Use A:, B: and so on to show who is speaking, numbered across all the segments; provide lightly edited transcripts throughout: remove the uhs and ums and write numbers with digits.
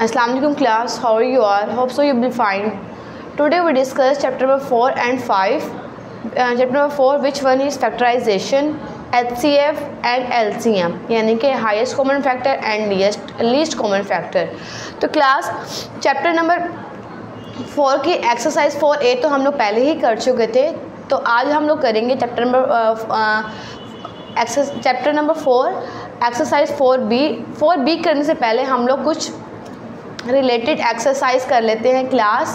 A: Assalamualaikum class, how are you all? Hope so you will be fine. Today we discuss chapter number 4 and 5. Chapter number 4, which one is factorization, HCF and LCM, यानी कि highest common factor and least common factor. तो class chapter number 4 की exercise 4A तो हम लोग पहले ही कर चुके थे, तो आज हम लोग करेंगे chapter number 4 exercise 4B। 4B करने से पहले हम लोग कुछ रिलेटेड एक्सरसाइज कर लेते हैं क्लास।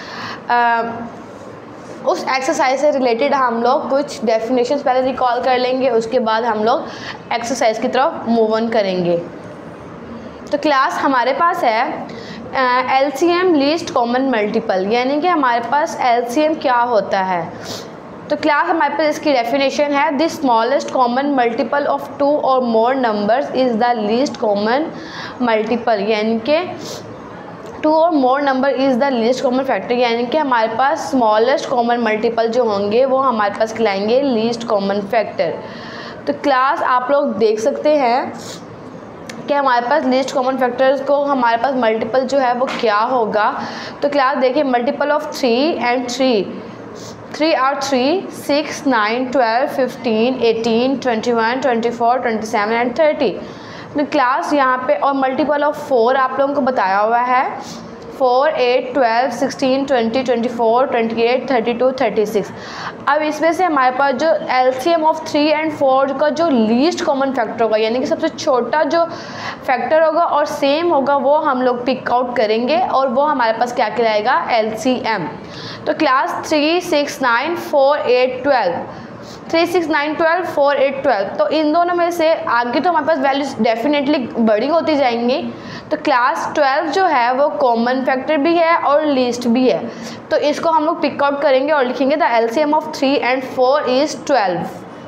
A: उस एक्सरसाइज से रिलेटेड हम लोग कुछ डेफिनेशंस पहले रिकॉल कर लेंगे, उसके बाद हम लोग एक्सरसाइज की तरफ मूव ऑन करेंगे। तो क्लास हमारे पास है LCM लीस्ट कॉमन मल्टीपल, यानी कि हमारे पास LCM क्या होता है। तो क्लास हमारे पास इसकी डेफिनेशन है, the smallest common multiple of 2 और more numbers is the least common multiple, यानी कि 2 और more number is the least common factor, यानी कि हमारे पास स्मॉलेस्ट कॉमन मल्टीपल जो होंगे वो हमारे पास कहलाएंगे लीस्ट कॉमन फैक्टर। तो क्लास आप लोग देख सकते हैं कि हमारे पास लीस्ट कॉमन फैक्टर्स को हमारे पास मल्टीपल जो है वो क्या होगा। तो क्लास देखिए, multiple of 3 and 3 are 3, 6, 9, 12, 15, 18, 21, 24, 27 and 30। तो क्लास यहाँ पे और मल्टीपल ऑफ 4 आप लोगों को बताया हुआ है, 4, 8, 12, 16, 20, 24, 28, 32, 36। अब इसमें से हमारे पास जो LCM ऑफ 3 एंड 4 का जो लीस्ट कॉमन फैक्टर होगा, यानी कि सबसे छोटा जो फैक्टर होगा और सेम होगा, वो हम लोग पिक आउट करेंगे और वो हमारे पास क्या कहलाएगा, LCM। तो क्लास 3, 6, 9, 4, 8, 12, 3, 6, 9, 12, 4, 8, 12। तो इन दोनों में से आगे तो हमारे पास वैल्यूज डेफिनेटली बड़ी होती जाएंगी। तो क्लास 12 जो है वो कॉमन फैक्टर भी है और लीस्ट भी है, तो इसको हम लोग पिक आउट करेंगे और लिखेंगे the LCM of 3 and 4 is 12।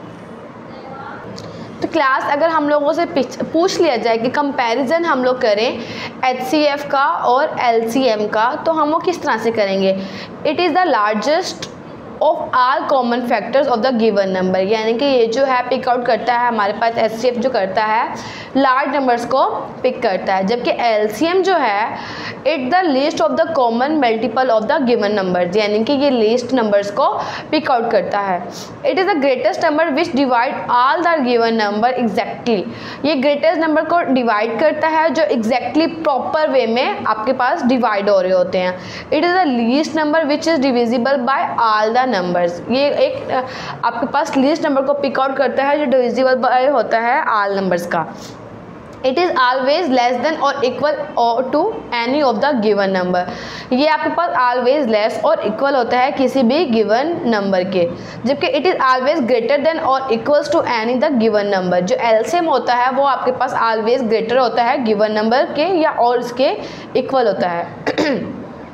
A: तो क्लास अगर हम लोगों से पूछ लिया जाए कि कंपैरिजन हम लोग करें HCF का और LCM का, तो हम वो किस तरह से करेंगे। It is the largest of all common factors of the given number, यानी कि ये जो है पिक आउट करता है हमारे पास HCF जो करता है लार्ज नंबर्स को पिक करता है, जबकि LCM जो है it the least of the common multiple of the given numbers, यानी कि ये लीस्ट नंबर्स को पिक आउट करता है। It is the greatest number which divide all the given number exactly, ये ग्रेटेस्ट नंबर को डिवाइड करता है जो एग्जैक्टली प्रॉपर वे में आपके पास डिवाइड हो रहे होते हैं। It is the least number which is divisible by all the numbers, ये एक आपके पास लीस्ट नंबर को पिक आउट करता है जो डिविजिबल बाय होता है ऑल नंबर्स का। It is always less than और equal to any of the given number, ये आपके पास ऑलवेज लेस और इक्वल होता है किसी भी गिवन नंबर के, जबकि it is always greater than और equals to any the given number. जो LCM होता है वो आपके पास ऑलवेज ग्रेटर होता है गिवन नंबर के या और इसके इक्वल होता है।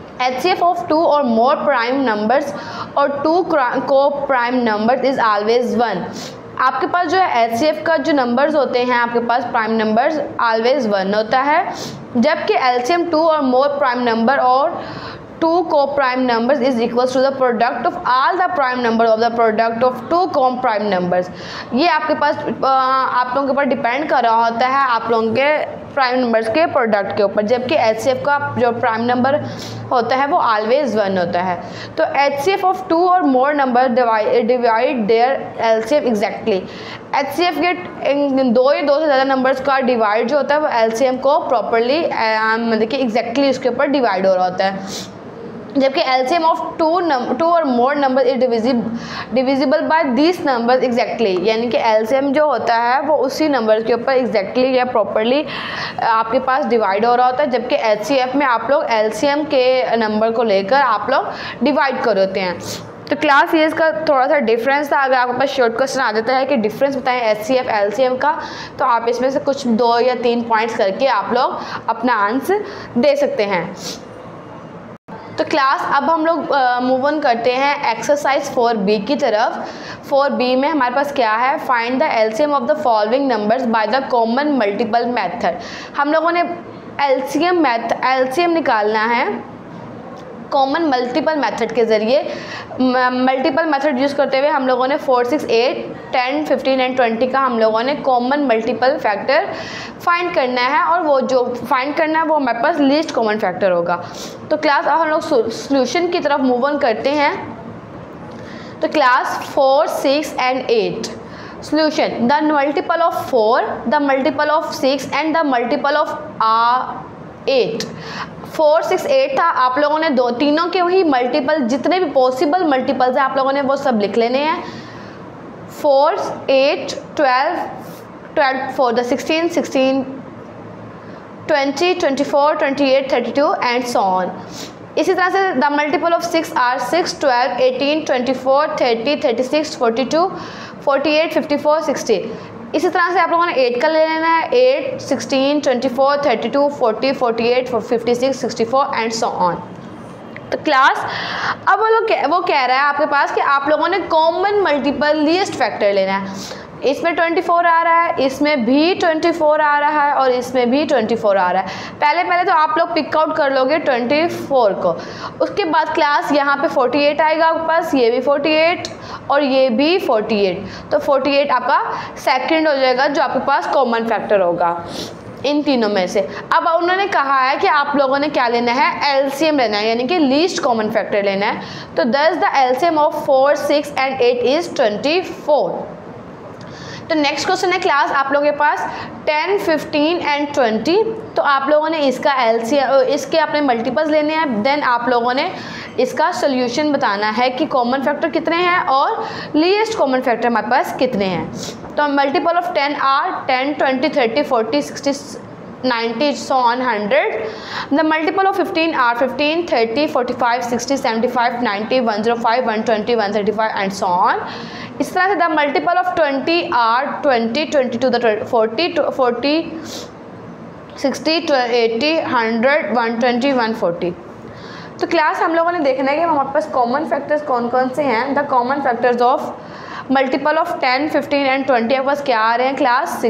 A: HCF ऑफ 2 और मोर प्राइम नंबर्स और 2 को प्राइम नंबर्स इज़ ऑलवेज 1, आपके पास जो है HCF का जो नंबर्स होते हैं आपके पास प्राइम नंबर्स ऑलवेज 1 होता है, जबकि LCM 2 और मोर प्राइम नंबर और 2 को prime numbers is equals to the product of all the prime number of the product of 2 coprime numbers. ये आपके पास आप लोगों के ऊपर डिपेंड कर रहा होता है आप लोगों के प्राइम नंबर्स के प्रोडक्ट के ऊपर, जबकि HCF का जो प्राइम नंबर होता है वो ऑलवेज 1 होता है। तो HCF ऑफ 2 और more number divide their LCM exactly, HCF के 2 या 2 से ज़्यादा नंबर्स का डिवाइड जो होता है वो LCM को प्रॉपरली मतलब कि एग्जैक्टली उसके ऊपर डिवाइड हो रहा होता है, जबकि LCM ऑफ 2 और more number is divisible by this number exactly, यानी कि LCM जो होता है वो उसी नंबर के ऊपर एग्जैक्टली या प्रॉपरली आपके पास डिवाइड हो रहा होता है, जबकि HCF में आप लोग LCM के नंबर को लेकर आप लोग डिवाइड कर होते हैं। तो क्लास ये इसका थोड़ा सा डिफरेंस था। अगर आपके पास शॉर्ट क्वेश्चन आ जाता है कि डिफरेंस बताएं HCF LCM का, तो आप इसमें से कुछ 2 या 3 पॉइंट्स करके आप लोग अपना आंसर दे सकते हैं। तो क्लास अब हम लोग मूव ऑन करते हैं एक्सरसाइज 4B की तरफ। 4B में हमारे पास क्या है, find the LCM of the following numbers by the common multiple method. हम लोगों ने LCM निकालना है कॉमन मल्टीपल मेथड के ज़रिए, मल्टीपल मेथड यूज़ करते हुए हम लोगों ने 4, 6, 8, 10, 15 एंड 20 का हम लोगों ने कॉमन मल्टीपल फैक्टर फाइंड करना है, और वो जो फाइंड करना है वो हमारे पास लीस्ट कॉमन फैक्टर होगा। तो क्लास अब हम लोग सोल्यूशन की तरफ मूव ऑन करते हैं। तो class 4, 6 and 8 solution, the multiple of 4, the multiple of 6 and the multiple of 8। 4, 6, 8 था, आप लोगों ने तीनों के वही मल्टीपल, जितने भी पॉसिबल मल्टीपल्स हैं आप लोगों ने वो सब लिख लेने हैं। 4, 8, 12, 12 4 the 16, 16, 20, 24, 28, 32 एंड सो ऑन। इसी तरह से द मल्टीपल ऑफ 6 आर 6, 12, 18, 24, 30, 36, 42, 48, 54, 60। इसी तरह से आप लोगों ने 8 का ले लेना है, 8, 16, 24, 32, 40, 48, 56, 64 एंड सो ऑन। तो क्लास अब वो कह रहा है आपके पास कि आप लोगों ने कॉमन मल्टीपल लीस्ट फैक्टर लेना है। इसमें 24 आ रहा है, इसमें भी 24 आ रहा है और इसमें भी 24 आ रहा है। पहले तो आप लोग पिक आउट कर लोगे 24 को। उसके बाद क्लास यहाँ पे 48 आएगा आपके पास, ये भी 48 और ये भी 48। तो 48 आपका सेकंड हो जाएगा जो आपके पास कॉमन फैक्टर होगा इन तीनों में से। अब उन्होंने कहा है कि आप लोगों ने क्या लेना है, एलसीएम लेना है, यानी कि लीस्ट कॉमन फैक्टर लेना है। तो thus the LCM of 4, 6 and 8 is 24। तो नेक्स्ट क्वेश्चन है क्लास आप लोगों के पास 10, 15 एंड 20। तो आप लोगों ने इसका एलसीएम, इसके अपने मल्टीपल्स लेने हैं, देन आप लोगों ने इसका सोल्यूशन बताना है कि कॉमन फैक्टर कितने हैं और लीस्ट कॉमन फैक्टर हमारे पास कितने हैं। तो multiple of 10 are 10, 20, 30, 40, 60, 90 so on 100। the multiple of 15 are 15, 30, 45, 60, 75, 90, 105, 120, 135 and so on। इस तरह से the multiple of 20 are 20, 22, the 40, 40, 60, 80, 100, 120, 140। तो क्लास हम लोगों ने देखना है कि हमारे पास कॉमन फैक्टर्स कौन कौन से हैं। The common factors of multiple of 10, 15 and 20 आपके पास क्या आ रहे हैं क्लास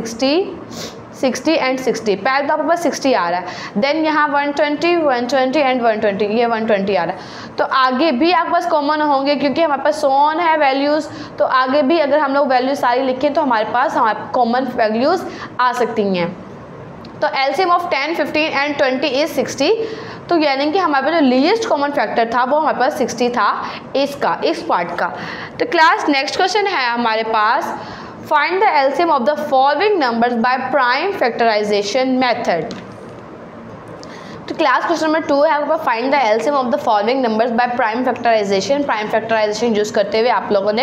A: 60 एंड 60। पहले तो आपके पास 60 आ रहा है, देन यहाँ 120, 120 एंड 120, ये 120 आ रहा है। तो आगे भी आपके पास कॉमन होंगे क्योंकि हमारे पास ऑन है वैल्यूज़, तो आगे भी अगर हम लोग वैल्यूज सारी लिखें तो हमारे पास कॉमन वैल्यूज़ आ सकती हैं। तो एलसीएम ऑफ 10, 15 एंड 20 इज 60। तो यानी कि हमारे पास जो लीस्ट कॉमन फैक्टर था वो हमारे पास 60 था इस पार्ट का। तो क्लास नेक्स्ट क्वेश्चन है हमारे पास, find the LCM of the following numbers by prime factorization method। तो क्लास क्वेश्चन नंबर 2 है आपके पास, find the LCM of the following numbers by prime factorization. Prime factorization use करते हुए आप लोगों ने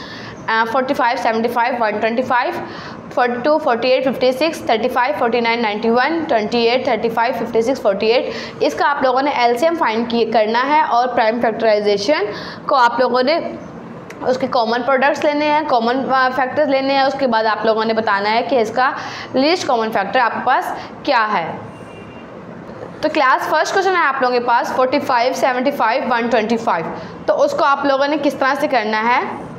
A: 45, 75, 125, 42, 48, 56, 35, 49, 91, 28, 35, 56, 48 इसका आप लोगों ने एलसीएम फाइंड करना है और प्राइम फैक्टराइजेशन को आप लोगों ने उसके कॉमन प्रोडक्ट्स लेने हैं, कॉमन फैक्टर्स लेने हैं। उसके बाद आप लोगों ने बताना है कि इसका लीस्ट कॉमन फैक्टर आपके पास क्या है। तो क्लास फर्स्ट क्वेश्चन है आप लोगों के पास 45, 75, 125। तो उसको आप लोगों ने किस तरह से करना है,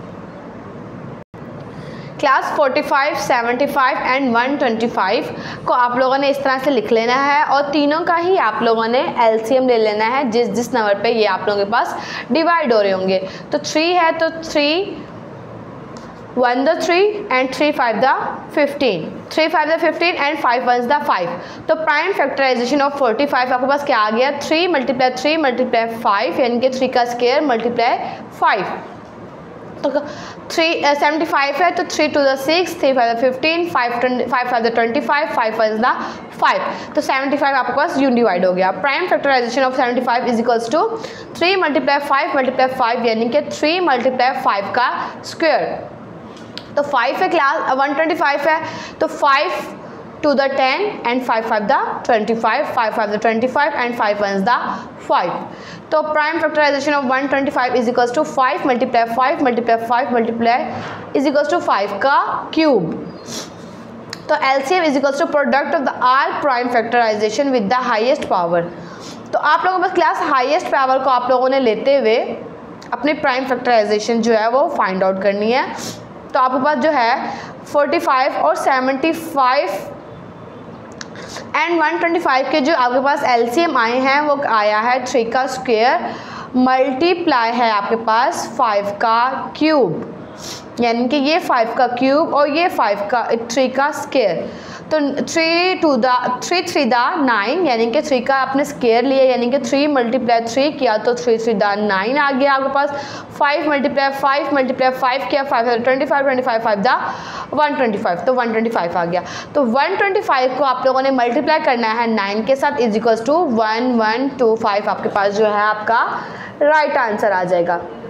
A: क्लास 45, 75 एंड 125 को आप लोगों ने इस तरह से लिख लेना है और तीनों का ही आप लोगों ने एलसीएम ले लेना है जिस नंबर पे ये आप लोगों के पास डिवाइड हो रहे होंगे। तो 3 है तो 3 1 the 3 and 3 5 the 15, 3 5 the 15 and 5 1 the 5। तो प्राइम फैक्टराइजेशन ऑफ 45 आपके पास क्या आ गया, 3 मल्टीप्लाई 3 मल्टीप्लाई 5 यानी कि 3 का स्क्वायर मल्टीप्लाई 5। तो 75 है तो 3 2 the 6, 3 5 the 15, 5 5 the 25, 5 1 the 5। तो 75 आपके पास यून डिवाइड हो गया। Prime factorization of 75 is equals to 3 multiply 5 multiply 5 यानी कि 3 मल्टीप्लाई 5 का स्क्वायर। तो 5 है क्लास 125 है तो 5 2 the 10 and 5 5 the 25, 5 5 the 25 and 5 1 the 5। तो prime factorization of 125 is equals to 5 multiply 5 multiply 5 multiply is equals to 5 का क्यूब। तो LCM is equals to product of the are prime factorization with the highest power. तो आप लोगों के पास class highest power को आप लोगों ने लेते हुए अपनी प्राइम फैक्टराइजेशन जो है वो फाइंड आउट करनी है। तो आपके पास जो है 45 और 75 एंड 125 के जो आपके पास LCM आए हैं वो आया है 3 का स्क्वायर मल्टीप्लाई है आपके पास 5 का क्यूब, यानी कि ये 5 का क्यूब और ये 3 का स्क्वायर। तो 3 3 9, यानी कि 3 का आपने स्क्वायर लिया, यानी कि 3 × 3 किया तो 3 3 9 आ गया आपके पास। 5 × 5 किया 5 25 25 5 125, तो 125 आ गया। तो 125 को आप लोगों ने मल्टीप्लाई करना है 9 के साथ, इज इक्वल्स टू 1125 आपके पास जो है आपका राइट आंसर आ जाएगा।